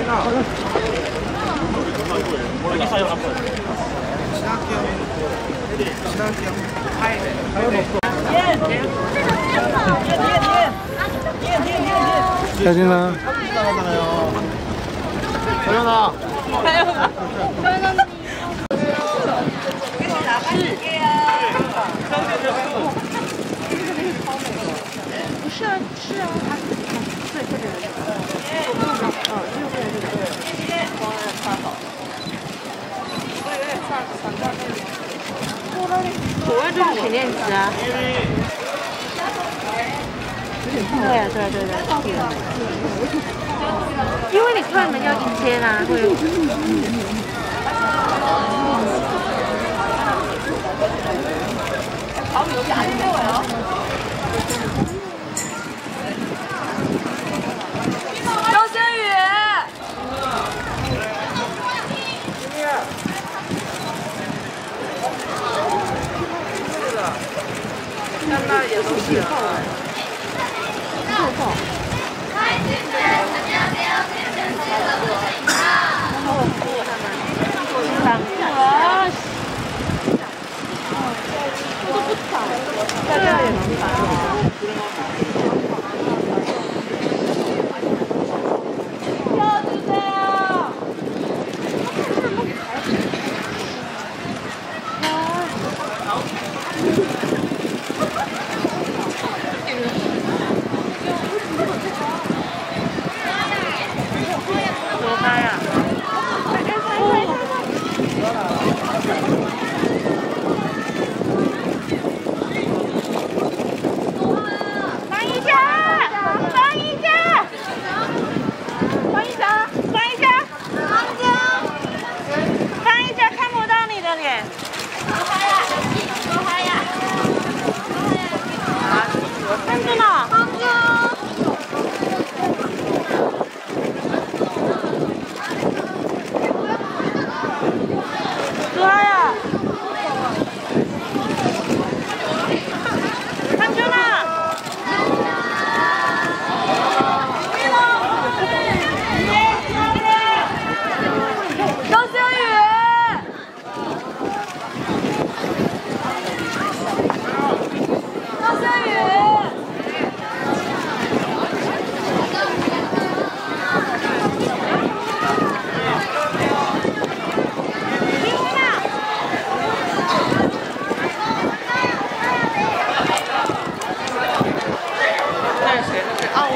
혜진아. 서연아. 나갈게요. 不是啊，是啊，对，这边的这个，右边的这个，光有点太好。我有点想到那里。左边就是铁链子啊。对，因为你开门要一间啊，会。炒米假的过来哦。 那也都是。